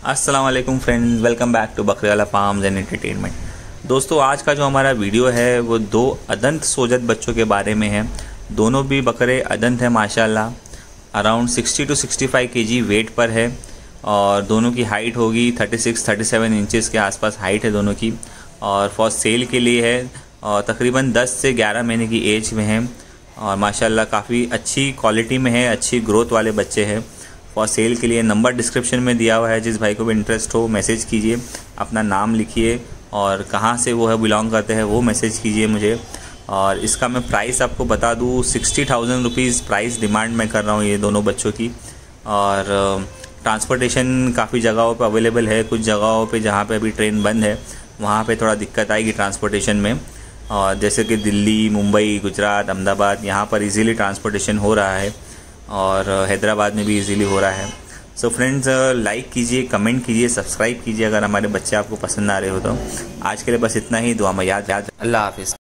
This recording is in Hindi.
अस्सलाम वालेकुम friends, welcome back to Bakriwala farms and entertainment. दोस्तों, आज का जो हमारा वीडियो है वो दो अदंत सोजत बच्चों के बारे में है। दोनों भी बकरे अदंत हैं माशाल्लाह। अराउंड 60 to 65 kg वेट पर है और दोनों की हाइट होगी 36-37 इंचेस के आसपास हाइट है दोनों की। और फॉर सेल के लिए है और तकरीबन 10 से 11 महीने की एज में है और माशाल्लाह काफ़ी अच्छी क्वालिटी में है, अच्छी ग्रोथ वाले बच्चे हैं। फॉर सेल के लिए नंबर डिस्क्रिप्शन में दिया हुआ है, जिस भाई को भी इंटरेस्ट हो मैसेज कीजिए, अपना नाम लिखिए और कहाँ से वो है बिलोंग करते हैं वो मैसेज कीजिए मुझे। और इसका मैं प्राइस आपको बता दूँ, 60,000 रुपीज़ प्राइस डिमांड मैं कर रहा हूँ ये दोनों बच्चों की। और ट्रांसपोर्टेशन काफ़ी जगहों पे अवेलेबल है, कुछ जगहों पे जहाँ पे अभी ट्रेन बंद है वहाँ पे थोड़ा दिक्कत आएगी ट्रांसपोर्टेशन में। और जैसे कि दिल्ली, मुंबई, गुजरात, अहमदाबाद यहाँ पर इजीली ट्रांसपोर्टेशन हो रहा है और हैदराबाद में भी इजीली हो रहा है। सो फ्रेंड्स, लाइक कीजिए, कमेंट कीजिए, सब्सक्राइब कीजिए अगर हमारे बच्चे आपको पसंद आ रहे हो तो। आज के लिए बस इतना ही। दुआ में याद। अल्लाह हाफिज़।